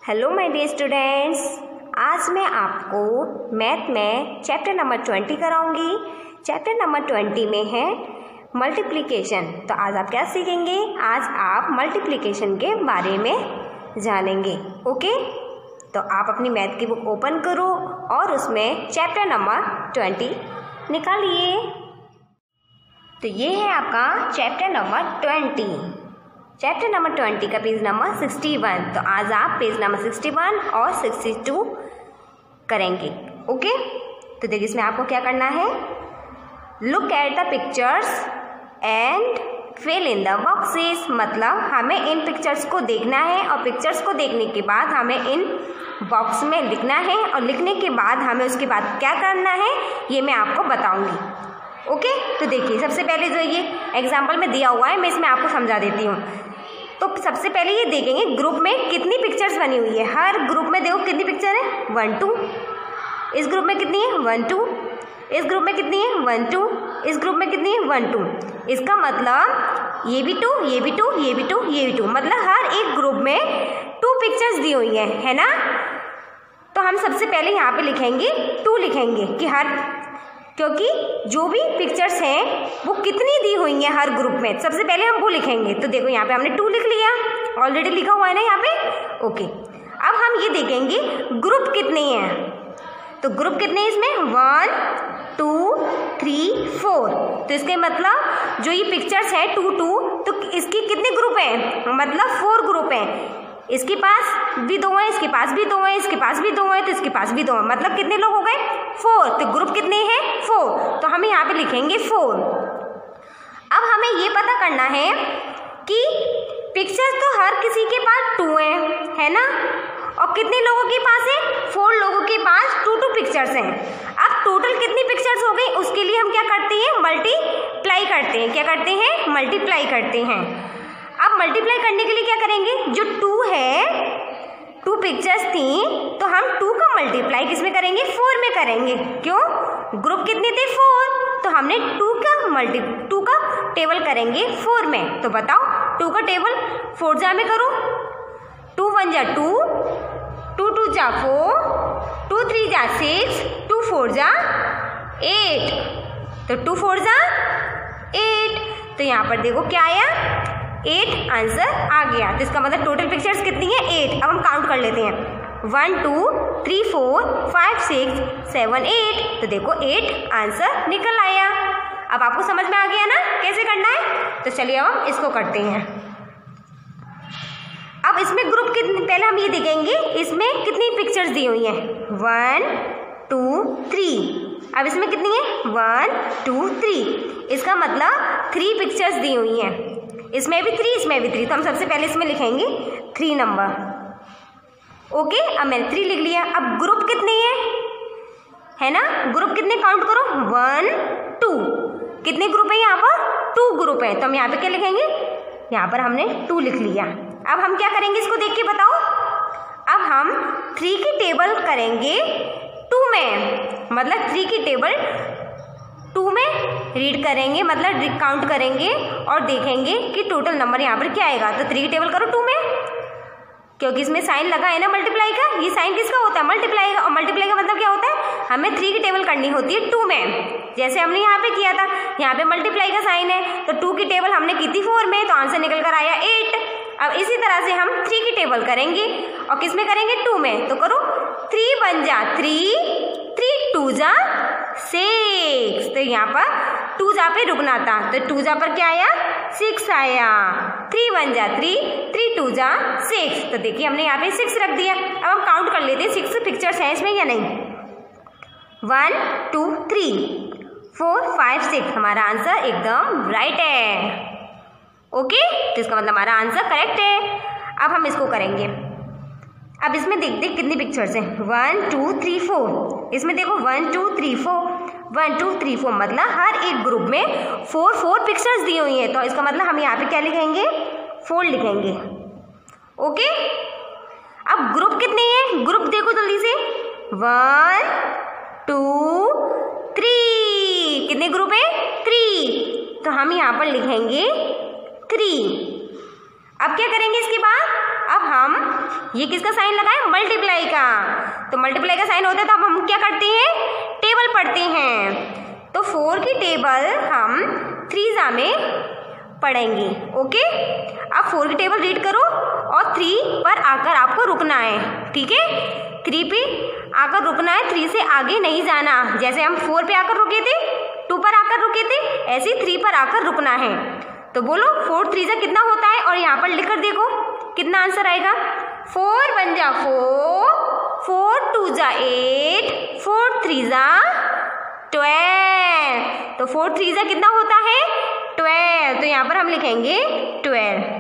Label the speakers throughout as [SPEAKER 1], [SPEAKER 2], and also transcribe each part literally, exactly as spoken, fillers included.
[SPEAKER 1] Hello my dear students, आज मैं आपको मैथ में चैप्टर नंबर ट्वेंटी कराऊंगी। चैप्टर नंबर ट्वेंटी में है मल्टीप्लिकेशन। तो आज आप क्या सीखेंगे? आज आप मल्टीप्लिकेशन के बारे में जानेंगे। ओके, तो आप अपनी मैथ की बुक ओपन करो और उसमें चैप्टर नंबर ट्वेंटी निकालिए। तो ये है आपका chapter number twenty. Chapter number twenty का पेज नंबर सिक्सटी वन। तो आज आप पेज नंबर सिक्सटी वन और सिक्सटी टू करेंगे। ओके, तो देखिए इसमें आपको क्या करना है। Look at the pictures and fill in the boxes. मतलब हमें इन पिक्चर्स को देखना है और पिक्चर्स को देखने के बाद हमें इन बॉक्स में लिखना है और लिखने के बाद हमें उसके बाद क्या करना है ये मैं आपको बताऊंगी। ओके, तो देखिए सबसे पहले जो ये एग्जाम्पल में दिया हुआ है मैं इसमें आपको समझा देती हूँ। तो सबसे पहले ये देखेंगे ग्रुप में कितनी पिक्चर्स बनी हुई है। हर ग्रुप में देखो कितनी पिक्चर है, वन टू। इस ग्रुप में कितनी है, वन टू। इस ग्रुप में कितनी है, वन टू। इस ग्रुप में कितनी है, वन टू। इसका मतलब ये भी टू, ये भी टू, ये भी टू, ये भी टू। मतलब हर एक ग्रुप में टू पिक्चर्स दी हुई है, है ना। तो हम सबसे पहले यहाँ पे लिखेंगे टू, लिखेंगे कि हर, क्योंकि जो भी पिक्चर्स हैं वो कितनी दी हुई हैं हर ग्रुप में, सबसे पहले हम वो लिखेंगे। तो देखो यहाँ पे हमने टू लिख लिया, ऑलरेडी लिखा हुआ है ना यहाँ पे। ओके, अब हम ये देखेंगे ग्रुप कितने हैं। तो ग्रुप कितने हैं इसमें, वन टू थ्री फोर। तो इसके मतलब जो ये पिक्चर्स हैं टू टू, तो इसके कितने ग्रुप हैं, मतलब फोर ग्रुप हैं। इसके पास भी दो हैं, इसके पास भी दो हैं, इसके पास भी दो हैं, तो इसके पास भी दो हैं। मतलब कितने लोग हो गए, फोर। तो ग्रुप कितने हैं, फोर। तो हम यहाँ पे लिखेंगे फोर। अब हमें ये पता करना है कि पिक्चर्स तो हर किसी के पास टू हैं, है ना। और कितने लोगों के पास है, फोर लोगों के पास टू टू पिक्चर्स हैं। अब टोटल कितनी पिक्चर्स हो गई, उसके लिए हम क्या करते हैं, मल्टीप्लाई करते हैं। क्या करते हैं, मल्टीप्लाई करते हैं। अब मल्टीप्लाई करने के लिए क्या करेंगे, जो टू है, टू पिक्चर्स थी, तो हम टू का मल्टीप्लाई किस में करेंगे, फोर में करेंगे। क्यों, ग्रुप कितने थे, फोर। तो हमने टू का मल्टी टू का टेबल करेंगे फोर में। तो बताओ टू का टेबल फोर जा में करो। टू वन जा टू, टू टू जा फोर, टू थ्री जा सिक्स, टू फोर जा एट। तो टू फोर जा एट। तो यहाँ पर देखो क्या आया, एट आंसर आ गया। तो इसका मतलब टोटल पिक्चर्स कितनी है, एट। अब हम काउंट कर लेते हैं, one two three four five six seven eight. तो देखो एट आंसर निकल आया। अब आपको समझ में आ गया ना कैसे करना है। तो चलिए अब हम इसको करते हैं। अब इसमें ग्रुप कितने, पहले हम ये देखेंगे इसमें कितनी पिक्चर्स दी हुई हैं, वन टू थ्री। अब इसमें कितनी है, वन टू थ्री। इसका मतलब थ्री पिक्चर्स दी हुई हैं। इसमें भी थ्री, इसमें भी थ्री। तो हम सबसे पहले इसमें लिखेंगे थ्री नंबर। ओके, अब मैंने थ्री लिख लिया। अब ग्रुप कितने हैं, है ना, ग्रुप कितने काउंट करो, वन टू। कितने ग्रुप है यहाँ पर, टू ग्रुप है। तो हम यहाँ पे क्या लिखेंगे, यहाँ पर हमने टू लिख लिया। अब हम क्या करेंगे इसको देख के बताओ। अब हम थ्री की टेबल करेंगे टू में, मतलब थ्री की टेबल टू में रीड करेंगे, मतलब काउंट करेंगे और देखेंगे कि टोटल नंबर यहाँ पर क्या आएगा। तो थ्री की टेबल करो टू में, क्योंकि इसमें साइन लगा है ना मल्टीप्लाई का। ये साइन किसका होता है, मल्टीप्लाई का। और मल्टीप्लाई का मतलब क्या होता है, हमें थ्री की टेबल करनी होती है टू में, जैसे हमने यहाँ पे किया था। यहाँ पे मल्टीप्लाई का साइन है, तो टू की टेबल हमने की थी फोर में, तो आंसर निकल कर आया एट। अब इसी तरह से हम थ्री की टेबल करेंगे और किस में करेंगे, टू में। तो करो, थ्री वन जा थ्री, थ्री टू जा सिक्स। तो यहाँ पर टू जा पे रुकना था, तो टू जा पर क्या आया, सिक्स आया। थ्री वन जा थ्री, थ्री टू जा सिक्स। तो देखिए हमने यहाँ पे सिक्स रख दिया। अब हम काउंट कर लेते हैं सिक्स पिक्चर्स हैं इसमें या नहीं। One two three four five six, हमारा आंसर एकदम राइट है। ओके, तो इसका मतलब हमारा आंसर करेक्ट है। अब हम इसको करेंगे। अब इसमें देख देख कितनी पिक्चर्स हैं, वन टू थ्री फोर। इसमें देखो one two three four, one two three four, मतलब हर एक ग्रुप में फोर फोर पिक्चर्स दी हुई हैं। तो इसका मतलब हम यहाँ पे क्या लिखेंगे, फोर लिखेंगे। ओके, अब ग्रुप कितने हैं, ग्रुप देखो जल्दी से, वन टू थ्री। कितने ग्रुप है, थ्री। तो हम यहाँ पर लिखेंगे थ्री। अब क्या करेंगे इसके बाद, अब हम ये किसका साइन लगाएं, मल्टीप्लाई का। तो मल्टीप्लाई का साइन होता है तो अब हम क्या करते हैं, टेबल पढ़ते हैं। तो फोर की टेबल हम थ्री जा में पढ़ेंगे। ओके, अब फोर की टेबल रीड करो और थ्री पर आकर आपको रुकना है। ठीक है, थ्री पे आकर रुकना है, थ्री से आगे नहीं जाना। जैसे हम फोर पे आकर रुके थे, टू पर आकर रुके थे, ऐसे थ्री पर आकर रुकना है। तो बोलो फोर थ्री जा कितना होता है, और यहाँ पर लिखकर देखो कितना आंसर आएगा। फोर वन जा फोर, फोर टू जा एट, फोर थ्री जा ट्वेल्व। तो फोर थ्री जा कितना होता है, ट्वेल्व। तो यहाँ पर हम लिखेंगे ट्वेल्व।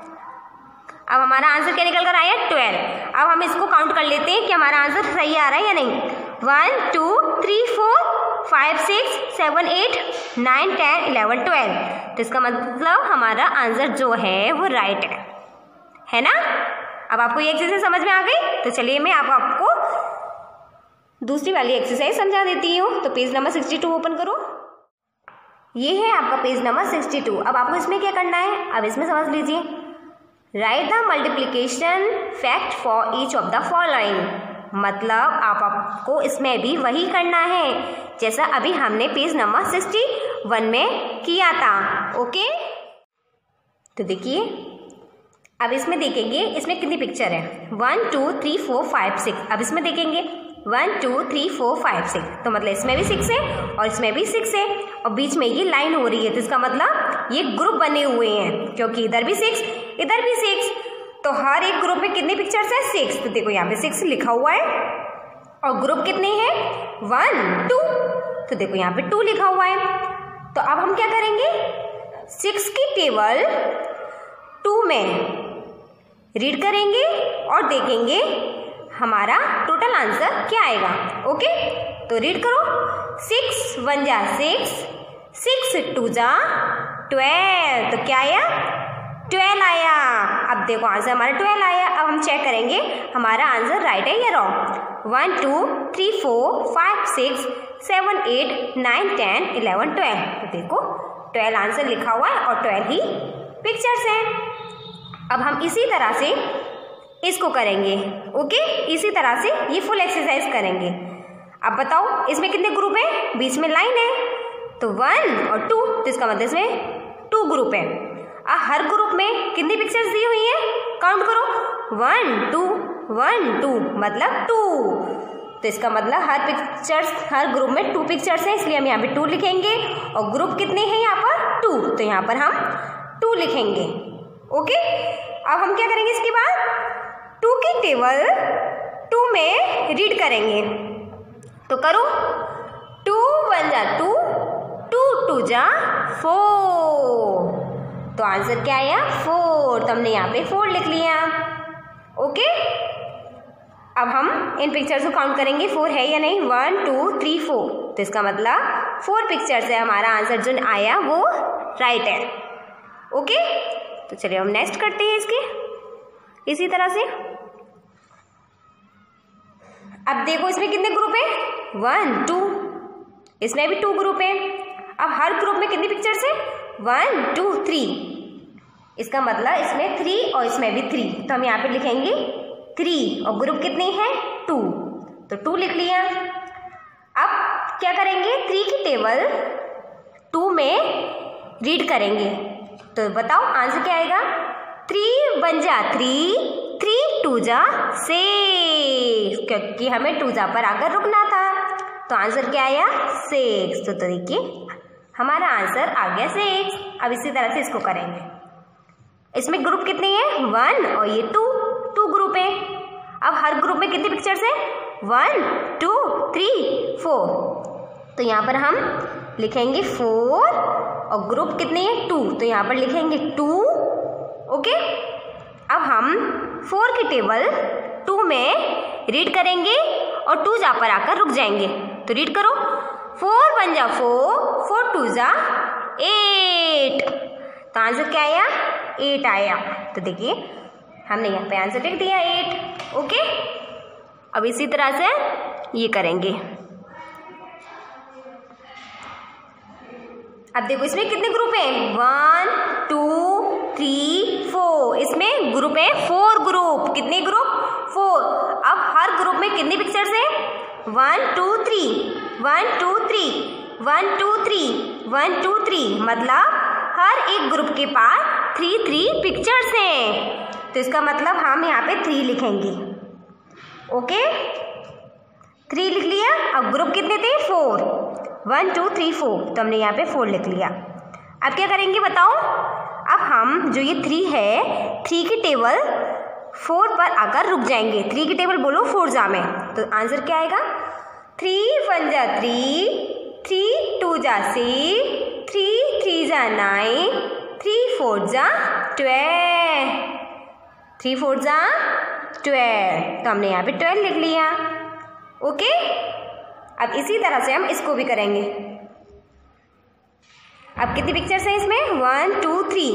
[SPEAKER 1] अब हमारा आंसर क्या निकल कर आया, ट्वेल्व। अब हम इसको काउंट कर लेते हैं कि हमारा आंसर सही आ रहा है या नहीं। One two three four five six seven eight nine ten eleven twelve. तो इसका मतलब हमारा आंसर जो है वो राइट है, है ना। अब आपको ये एक्सरसाइज समझ में आ गई। तो चलिए मैं आप आपको दूसरी वाली एक्सरसाइज समझा देती हूँ। तो page number sixty two open करो। ये है आपका पेज नंबर सिक्सटी टू। अब आपको इसमें क्या करना है, अब इसमें समझ लीजिए। Write the multiplication fact for each of the following. मतलब आप आपको इसमें भी वही करना है जैसा अभी हमने पेज नंबर सिक्सटी वन में किया था। ओके, तो देखिए अब इसमें देखेंगे इसमें कितनी पिक्चर है, one two three four five six. अब इसमें देखेंगे one two three four five six, तो मतलब इसमें भी सिक्स है और इसमें भी सिक्स है, और बीच में ये लाइन हो रही है। तो इसका मतलब ये ग्रुप बने हुए हैं, क्योंकि इधर भी सिक्स इधर भी सिक्स, तो हर एक ग्रुप में कितने पिक्चर्स है, सिक्स। तो देखो यहाँ पे सिक्स लिखा हुआ है, और ग्रुप कितने हैं, वन टू। तो देखो यहाँ पे टू लिखा हुआ है। तो अब हम क्या करेंगे, सिक्स की टेबल टू में रीड करेंगे और देखेंगे हमारा टोटल आंसर क्या आएगा। ओके, तो रीड करो। सिक्स वन जा सिक्स, सिक्स टू जा ट्वेल्व। तो क्या आया, ट्वेल्व आया। अब देखो आंसर हमारा ट्वेल्व आया। अब हम चेक करेंगे हमारा आंसर राइट है या wrong. One two three four five six seven eight nine ten eleven twelve. तो देखो ट्वेल्व आंसर लिखा हुआ है और ट्वेल्व ही पिक्चर्स हैं। अब हम इसी तरह से इसको करेंगे। ओके, इसी तरह से ये फुल एक्सरसाइज करेंगे। अब बताओ इसमें कितने ग्रुप हैं, बीच में लाइन है, तो वन और टू, तो इसका मतलब इसमें टू ग्रुप है। अब हर ग्रुप में कितनी पिक्चर्स दी हुई हैं, काउंट करो, वन टू वन टू मतलब टू। तो इसका मतलब हर पिक्चर्स हर ग्रुप में टू पिक्चर्स हैं, इसलिए हम यहाँ पे टू लिखेंगे। और ग्रुप कितने हैं यहाँ पर, टू, तो यहाँ पर हम टू लिखेंगे। ओके, अब हम क्या करेंगे इसके बाद, टू की टेबल टू में रीड करेंगे। तो करो, टू वन जा टू, टू टू जा फोर। तो आंसर क्या आया, फोर। तो हमने यहाँ पे फोर लिख लिया। ओके, अब हम इन पिक्चर्स को काउंट करेंगे, फोर है या नहीं, वन टू थ्री फोर। तो इसका मतलब फोर पिक्चर्स है, हमारा आंसर जो आया वो राइट है। ओके, तो चलिए हम नेक्स्ट करते हैं इसके इसी तरह से। अब देखो इसमें कितने ग्रुप है, वन टू, इसमें भी टू ग्रुप है। अब हर ग्रुप में कितनी पिक्चर्स है, वन टू थ्री। इसका मतलब इसमें थ्री और इसमें भी थ्री, तो हम यहाँ पे लिखेंगे थ्री, और ग्रुप कितने हैं, टू, तो टू लिख लिया। अब क्या करेंगे, थ्री की टेबल टू में रीड करेंगे। तो बताओ आंसर क्या आएगा, थ्री वन जा थ्री, थ्री टू जा सिक्स, क्योंकि हमें टू जा पर आकर रुकना था। तो आंसर क्या आया, सिक्स। तो देखिए हमारा आंसर आ गया सिक्स। अब इसी तरह से इसको करेंगे। इसमें ग्रुप कितने हैं, वन और ये टू, टू ग्रुप है। अब हर ग्रुप में कितनी पिक्चर्स है, वन टू थ्री फोर। तो यहाँ पर हम लिखेंगे फोर, और ग्रुप कितने हैं, टू, तो यहाँ पर लिखेंगे टू। ओके, अब हम फोर की टेबल टू में रीड करेंगे और टू जा पर आकर रुक जाएंगे। तो रीड करो, फोर वन जा फोर, फोर टू जा एट। तो आंसर क्या आया, एट आया। तो देखिए हमने यहाँ पे आंसर लिख दिया एट। ओके, अब इसी तरह से ये करेंगे। अब देखो इसमें कितने ग्रुप हैं, वन टू थ्री फोर। इसमें ग्रुप है फोर ग्रुप। कितने ग्रुप? फोर। अब हर ग्रुप में कितने पिक्चर्स हैं? One two three, one two three, one two three, one two three, मतलब हर एक ग्रुप के पास थ्री थ्री पिक्चर्स हैं। तो इसका मतलब हम यहाँ पे थ्री लिखेंगे। ओके, थ्री लिख लिया। अब ग्रुप कितने थे? Four. One two three four, तो हमने यहाँ पे फोर लिख लिया। अब क्या करेंगे बताओ? अब हम जो ये थ्री है, थ्री की टेबल फोर पर आकर रुक जाएंगे। थ्री की टेबल बोलो फोर जा में, तो आंसर क्या आएगा? थ्री वन जा थ्री, थ्री टू जा सिक्स, थ्री थ्री जा नाइन, थ्री फोर जा ट्वेल्व, थ्री फोर जा ट्वेल्व। तो हमने यहाँ पे ट्वेल्व लिख लिया। ओके, अब इसी तरह से हम इसको भी करेंगे। अब कितनी पिक्चर्स हैं इसमें? One two three,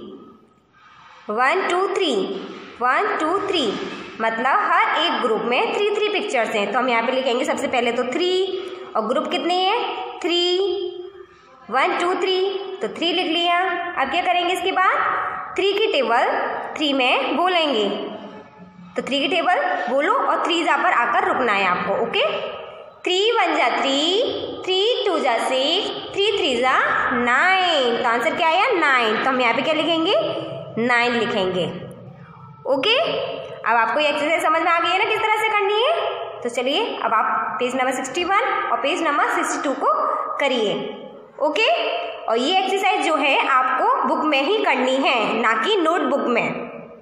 [SPEAKER 1] one two three, one two three, मतलब हर एक ग्रुप में थ्री थ्री पिक्चर्स हैं। तो हम यहाँ पे लिखेंगे सबसे पहले तो थ्री, और ग्रुप कितने हैं? थ्री, वन टू थ्री, तो थ्री लिख लिया। अब क्या करेंगे इसके बाद? थ्री की टेबल थ्री में बोलेंगे, तो थ्री की टेबल बोलो और थ्री जा पर आकर रुकना है आपको। ओके, थ्री वन जा थ्री, थ्री टू जा सिक्स, थ्री थ्री जा नाइन। तो आंसर क्या आया? नाइन। तो हम यहाँ पे क्या लिखेंगे? नाइन लिखेंगे। ओके, अब आपको ये एक्सरसाइज समझ में आ गई है ना किस तरह से करनी है? तो चलिए अब आप पेज नंबर सिक्सटी वन और पेज नंबर सिक्सटी टू को करिए। ओके, और ये एक्सरसाइज जो है आपको बुक में ही करनी है, ना कि नोटबुक में।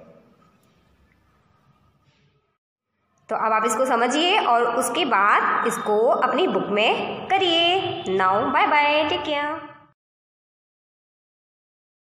[SPEAKER 1] तो अब आप इसको समझिए और उसके बाद इसको अपनी बुक में करिए। Now bye bye, take care.